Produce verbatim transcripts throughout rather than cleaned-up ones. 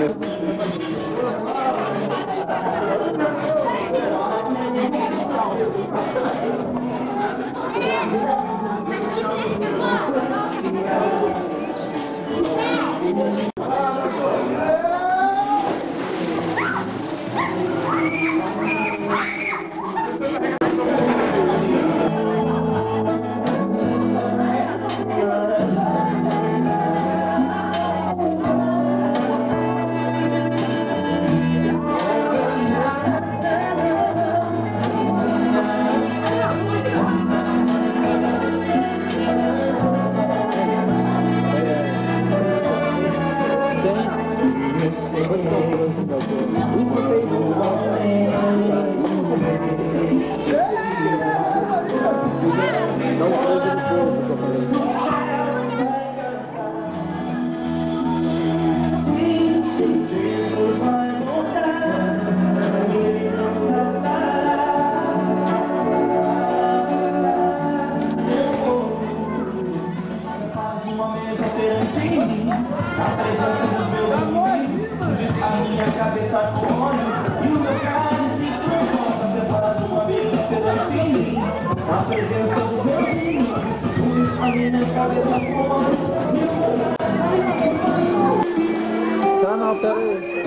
Tá, não, pera aí.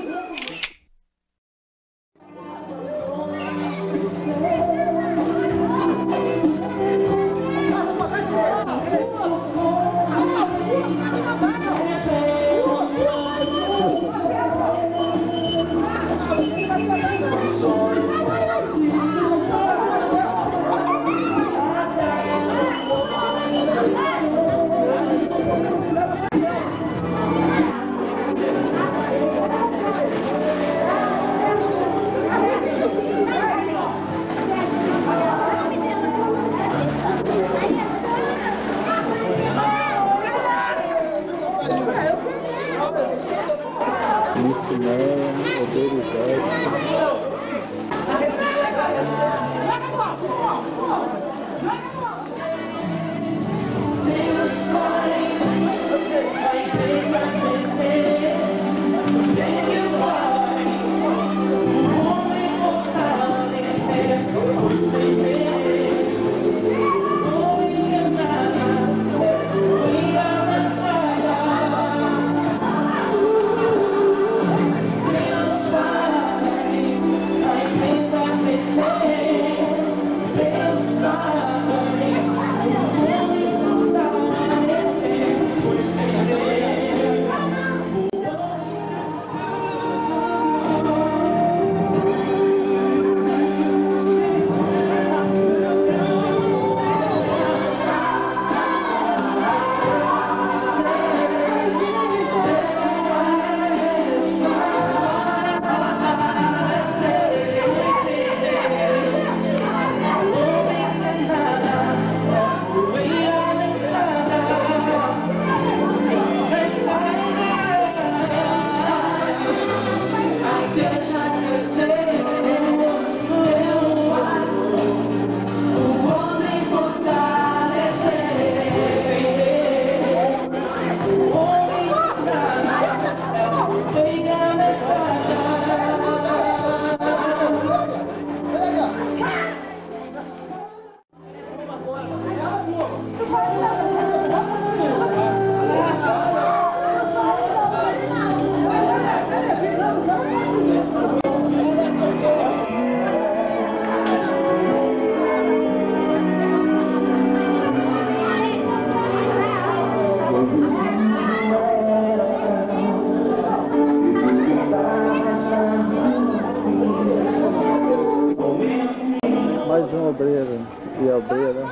Mais um obreiro e obreira.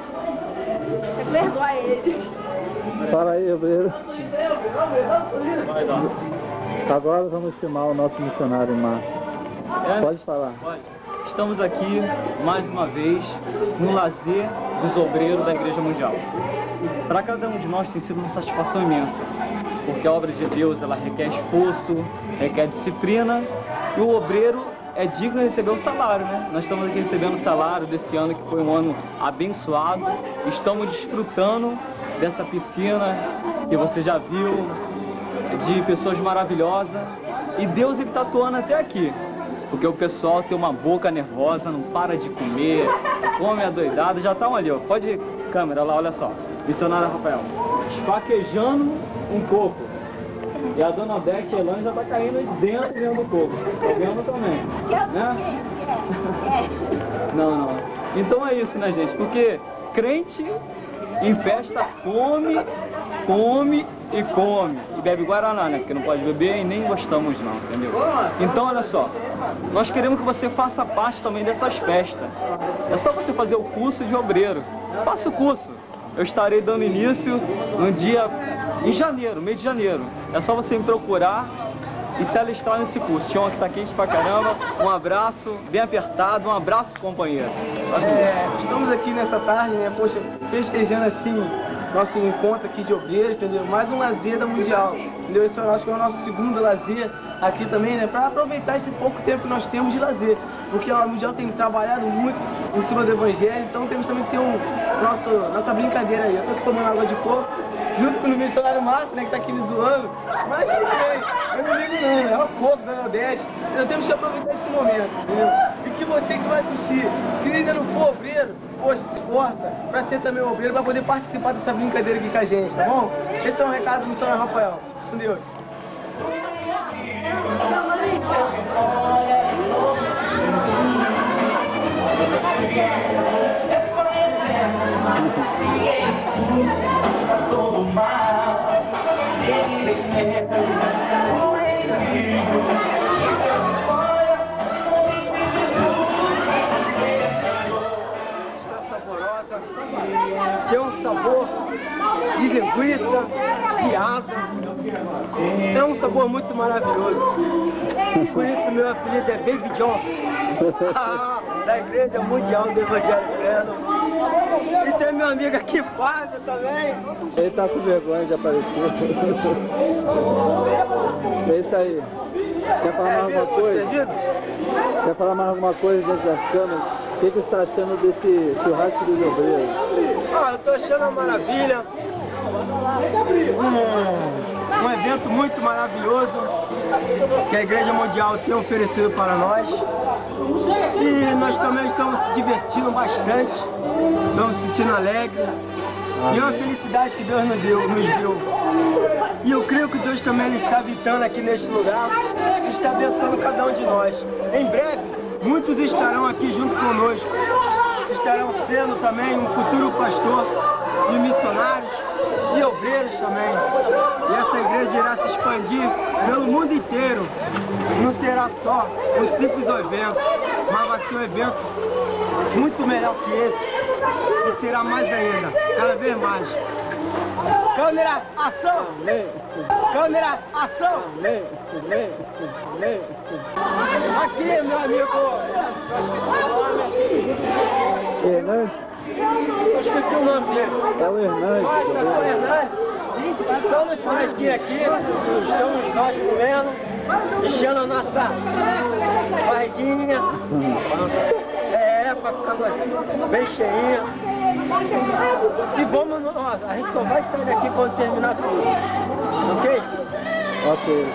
É vergonha ele. Fala aí, obreiro. Agora vamos filmar o nosso missionário Márcio. É? Pode falar. Pode. Estamos aqui, mais uma vez, no lazer dos obreiros da Igreja Mundial. Para cada um de nós tem sido uma satisfação imensa, porque a obra de Deus ela requer esforço, requer disciplina, e o obreiro é digno de receber o salário, né? Nós estamos aqui recebendo o salário desse ano, que foi um ano abençoado. Estamos desfrutando dessa piscina que você já viu, de pessoas maravilhosas. E Deus, ele tá atuando até aqui. Porque o pessoal tem uma boca nervosa, não para de comer, come adoidado. Já tá um ali, ó. Pode ir, câmera lá, olha só. Missionário Rafael. Esfaquejando um coco. E a dona Beth e a Elane já tá caindo dentro, dentro do coco. Tá vendo também, né? Não, não. Então é isso, né, gente? Porque crente em festa come, come e come. E bebe Guaraná, né? Porque não pode beber e nem gostamos não, entendeu? Então, olha só. Nós queremos que você faça parte também dessas festas. É só você fazer o curso de obreiro. Faça o curso. Eu estarei dando início no dia... em janeiro, mês de janeiro. É só você me procurar e se alistar nesse curso. Chão que tá quente pra caramba. Um abraço bem apertado, um abraço, companheiro. É, estamos aqui nessa tarde, né, poxa, festejando assim nosso encontro aqui de obreiros, entendeu? Mais um lazer da Mundial, entendeu? Esse eu acho que é o nosso segundo lazer aqui também, né, para aproveitar esse pouco tempo que nós temos de lazer, porque a Mundial tem trabalhado muito em cima do Evangelho, então temos também que ter um, nosso, nossa brincadeira aí. Eu tô aqui tomando água de coco, junto com o missionário Márcio, né, que tá aqui me zoando, mas tudo bem, eu não ligo não, é o coco da Nordeste, nós temos que aproveitar esse momento, entendeu? E que você que vai assistir, se ainda não for obreiro, poxa, se esforça para ser também obreiro, para poder participar dessa brincadeira aqui com a gente, tá bom? Esse é um recado do missionário Rafael. Com Deus. Tem um sabor de linguiça, de asa. É um sabor muito maravilhoso. Por isso meu apelido é Baby Johnson, da Igreja Mundial do Evangelho Pleno. E tem meu amigo aqui, Fábio, também. Ele tá com vergonha de aparecer. É isso aí. Quer falar mais alguma coisa? Quer falar mais alguma coisa dentro das câmeras? O que, que você está achando desse churrasco dos obreiros? Ah, eu estou achando uma maravilha. Um, um evento muito maravilhoso que a Igreja Mundial tem oferecido para nós. E nós também estamos se divertindo bastante, estamos se sentindo alegres. E é uma felicidade que Deus nos deu, nos deu. E eu creio que Deus também está habitando aqui neste lugar e está abençoando cada um de nós. Em breve, muitos estarão aqui junto conosco. Estarão sendo também um futuro pastor e missionários e obreiros também. E essa igreja irá se expandir pelo mundo inteiro. Não será só um simples evento, mas vai ser um evento muito melhor que esse. E será mais ainda, cada vez mais. Câmera, ação! Câmera, ação! Aqui, meu amigo! Hernandes? Eu esqueci o nome dele. É o Hernandes. Nós, é o Hernandes. Passando no churrasquinho aqui, estamos nós comendo, enchendo a nossa barriguinha. É, pra ficar bem cheinha. E vamos, nós, a gente só vai sair daqui quando terminar tudo. Ok? Ok.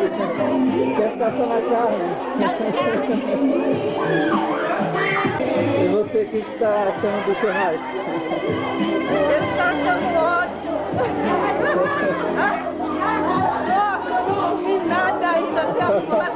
Quer ficar só na carne? E você, o que está achando do churrasco? Eu estou achando ótimo. Nossa, eu não comi nada ainda até agora.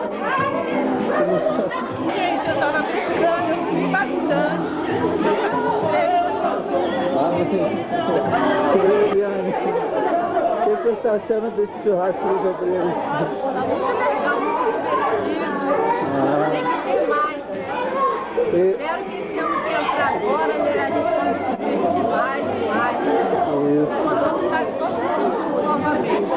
Gente, eu estava precisando, eu comi bastante. Estou satisfeita. Ah, mas... Eliane, o que você está achando desse churrasco dos obreiros? Tá muito legal, muito divertido. Tem que ter mais, né? E... Espero que esse ano que entra agora, né, a gente possa se divertir mais e mais. Isso. Possamos estar todos juntos novamente.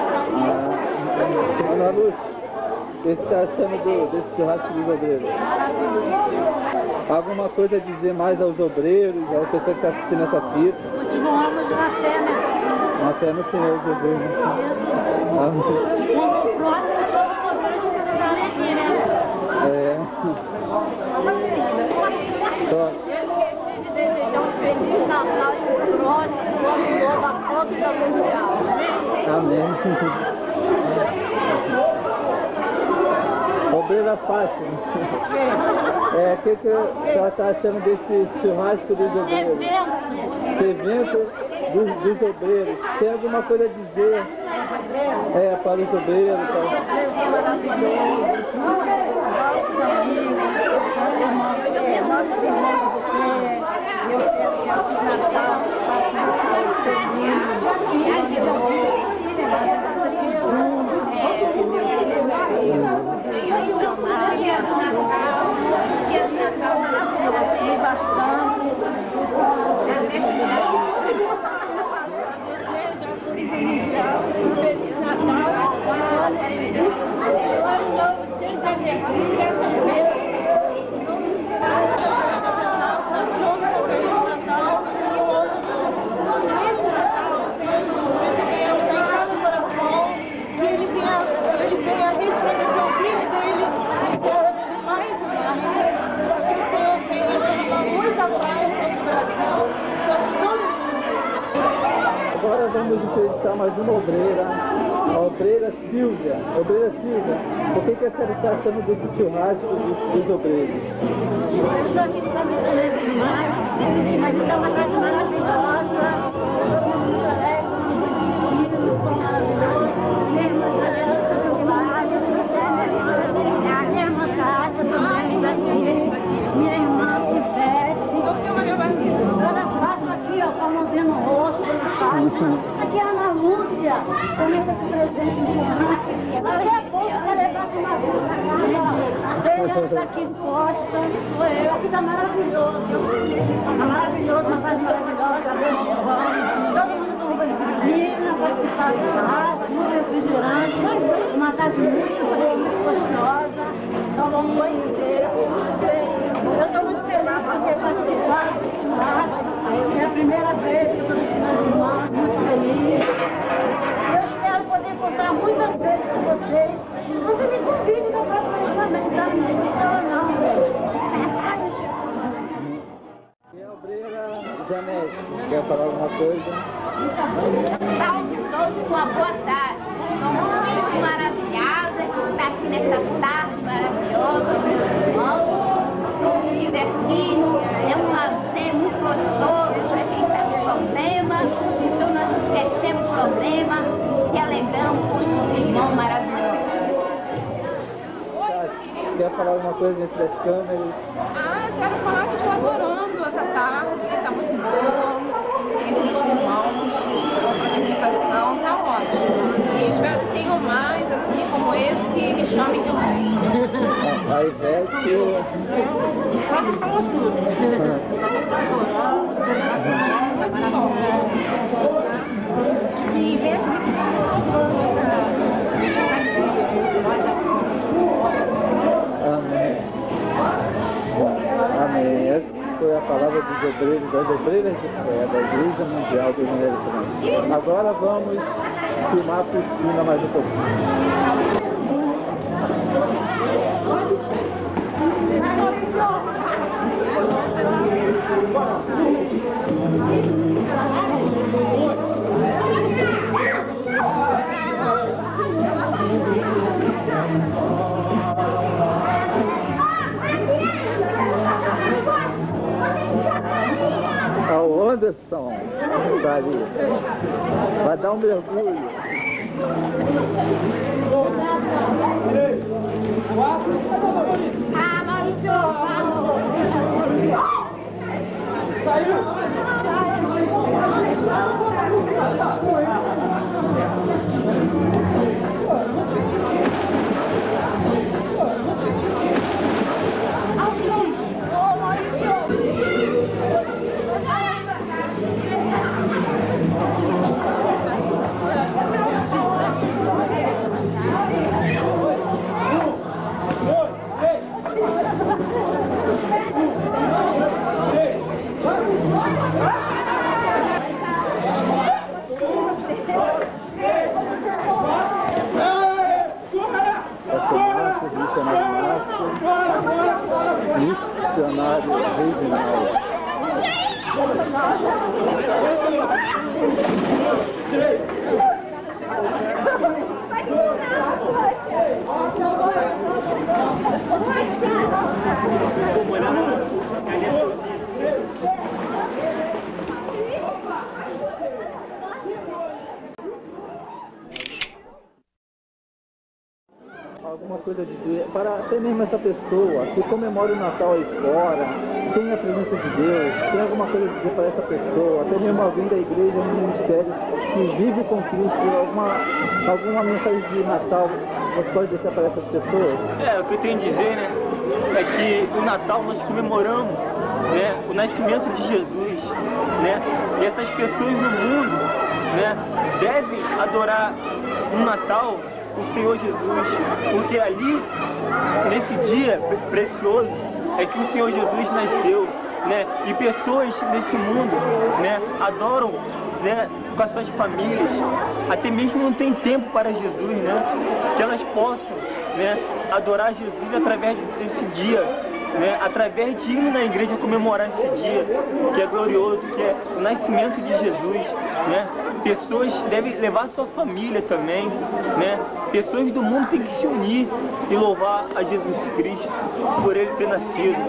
Ah, Ana Lúcia, o que você está achando do, desse churrasco dos obreiros? Alguma coisa a dizer mais aos obreiros, ao pessoal que está assistindo essa fita? Continuamos na fé, né? Na fé no Senhor Jesus. Né? Ah, O próximo todo programa que vocês aqui, né? é. Só. Eu esqueci de desejar um Feliz Natal e um próximo ano novo a todos da Mundial. Amém. Obreira fácil. É, o que, que você está achando desse churrasco dos obreiros? Esse evento dos, dos obreiros. Tem alguma coisa a dizer é, para os obreiros? Para... Agora vamos entrevistar mais uma obreira, a obreira Silvia. Obreira Silvia, o que, que a senhora está achando desse churrasco dos, dos obreiros? Eu estou aqui de camisa leve demais, mas está uma casa maravilhosa, muito alegre, muito divertido, muito maravilhoso, mesmo as alianças do milagre, a mesma casa também daqui, minha irmã Ivete, Dona Fátima aqui, ó, com a mãozinha no rosto, aqui é a Ana Lúcia, também com esse presente de churrasco, daqui a pouco vai levar para uma vez pra casa, ó, está aqui de costa, sou eu, aqui está maravilhoso, está maravilhoso, uma casa maravilhosa, abençoando, todo mundo com banhadinha, participar do churrasco, muito refrigerante, uma casa muito, muito gostosa, então vamos conhecer. Eu estou muito feliz por ter participado do churrasco, é a primeira vez que estou aqui nas irmãs, muito feliz. Eu espero poder encontrar muitas vezes com vocês. Você me convide da próxima vez também, tá? Não, não, E a obreira Janete, quer falar alguma coisa? Saúde a todos, uma boa tarde. Estou muito maravilhada de estar aqui nessa tarde maravilhosa, meus irmãos. Estou me divertindo, é um lazer muito gostoso para quem está com problema. Então nós esquecemos o problema e alegramos com um irmão maravilhoso. Quer falar alguma coisa dentro das câmeras? Ah, quero falar que estou adorando essa tarde, está muito boa, entre os irmãos, com frutificação, está ótimo. E espero que tenham mais, assim como esse, que me chamem que eu venho. A Ivete... Ela falou tudo. E vem Amém. Amém. Essa foi a palavra dos obreiros, das obreiras de fé, da Igreja Mundial do Mineiro Grande. Agora vamos filmar a piscina mais um pouquinho. coração. Sabe? Vai dar um mergulho. Ah, Maurício! Saiu! Missionário Reginaldo. Alguma coisa a dizer para até mesmo essa pessoa que comemora o Natal aí fora, tem a presença de Deus, tem alguma coisa a dizer para essa pessoa, até mesmo alguém da igreja, no ministério, que vive com Cristo, alguma, alguma mensagem de Natal você pode deixar para essas pessoas? É, o que eu tenho a dizer, né, é que o Natal nós comemoramos, né, o nascimento de Jesus, né, e essas pessoas no mundo, né, devem adorar no Natal o Senhor Jesus, porque ali, nesse dia precioso, é que o Senhor Jesus nasceu, né? E pessoas nesse mundo, né, adoram, né, com as suas famílias, até mesmo não tem tempo para Jesus, né? Que elas possam, né, adorar Jesus através desse dia, né, através de ir na igreja comemorar esse dia, que é glorioso, que é o nascimento de Jesus, né? Pessoas devem levar sua família também, né? Pessoas do mundo têm que se unir e louvar a Jesus Cristo por ele ter nascido,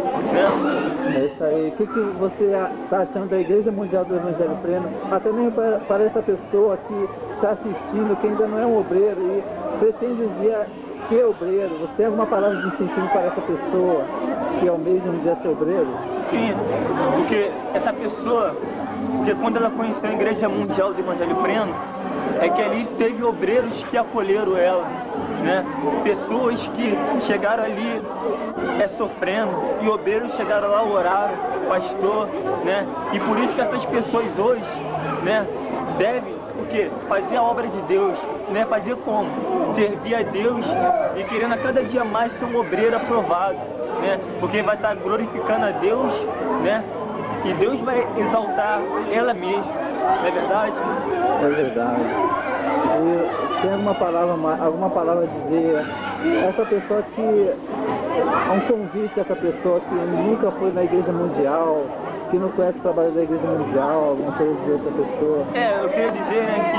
né? É isso aí. O que, que você está achando da Igreja Mundial do Evangelho Pleno? Até mesmo para, para essa pessoa que está assistindo, que ainda não é um obreiro e pretende um dia ser obreiro. Você tem alguma palavra de incentivo para essa pessoa que almeja um dia ser obreiro? Sim, porque essa pessoa, porque quando ela conheceu a Igreja Mundial do Evangelho Pleno, é que ali teve obreiros que acolheram ela, né? Pessoas que chegaram ali é, sofrendo, e obreiros chegaram lá, oraram, pastor, né? E por isso que essas pessoas hoje, né, devem, o quê? Fazer a obra de Deus, né? Fazer como? Servir a Deus e querendo a cada dia mais ser um obreiro aprovado, né? Porque vai estar glorificando a Deus, né? E Deus vai exaltar ela mesma, não é verdade? É verdade. E tem alguma palavra, alguma palavra a dizer essa pessoa que há um convite a essa pessoa que nunca foi na Igreja Mundial, que não conhece o trabalho da Igreja Mundial, alguma coisa a dizer essa pessoa? É, eu queria dizer, né,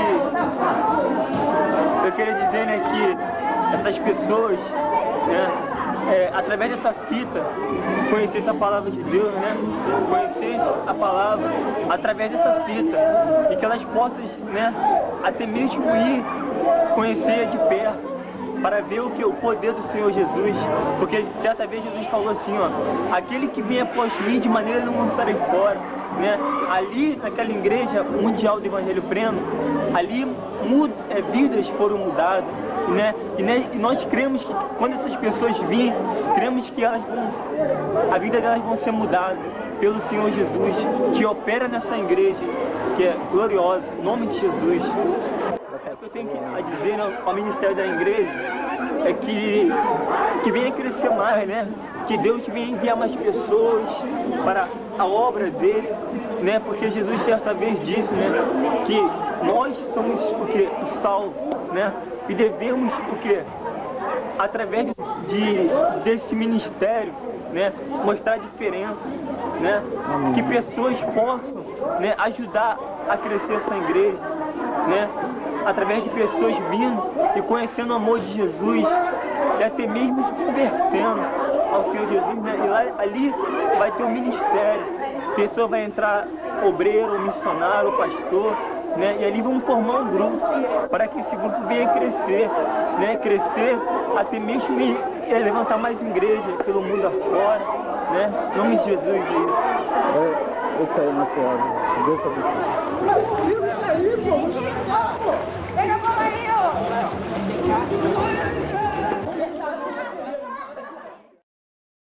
que eu queria dizer, né, que essas pessoas, né, é, através dessa fita, conhecesse a palavra de Deus, né? Conhecesse a palavra através dessa fita, e que elas possam, né, até mesmo ir conhecer de perto, para ver o que o poder do Senhor Jesus, porque certa vez Jesus falou assim, ó, aquele que vem após mim de maneira não lançarei fora, né? Ali naquela Igreja Mundial do Evangelho Pleno, ali muda, é, vidas foram mudadas, né? E, né, e nós cremos que quando essas pessoas virem, cremos que elas vão, a vida delas vão ser mudada pelo Senhor Jesus, que opera nessa igreja, que é gloriosa, em nome de Jesus. É o que eu tenho a dizer, né, ao ministério da igreja, é que, que venha crescer mais, né? Que Deus venha enviar mais pessoas para a obra dele, né? Porque Jesus certa vez disse, né, que nós somos o que? O sal, né? E devemos o que? Através de, desse ministério, né, mostrar a diferença, né? Que pessoas possam, né, ajudar a crescer essa igreja, né? Através de pessoas vindo e conhecendo o amor de Jesus e até mesmo se convertendo ao Senhor Jesus, né? E lá, ali vai ter um ministério, a pessoa vai entrar obreiro, missionário, pastor, né? E ali vamos formar um grupo para que esse grupo venha crescer, né? Crescer até mesmo é, levantar mais igreja pelo mundo afora, né? Em nome de Jesus, é isso. É isso aí, nossa senhora. Deus abençoe. Pega a mão aí, ó.